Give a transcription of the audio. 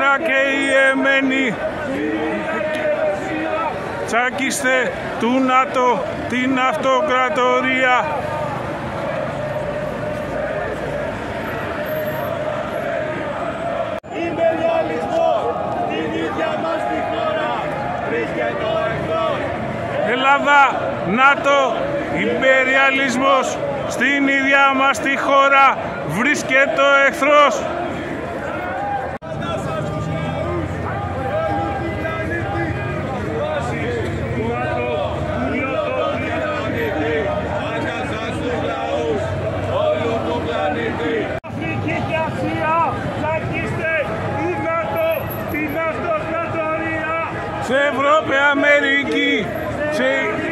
Συρία και η Εμένη. Τσακίστε του ΝΑΤΟ την αυτοκρατορία. Ελλάδα, ΝΑΤΟ, υπεριαλισμός, στην ίδια μας τη χώρα βρίσκεται ο εχθρός. Αφρική και Ασία, τσακίστε του ΝΑΤΟ την αυτοκρατορία. Σε Ευρώπη, Αμερική, σε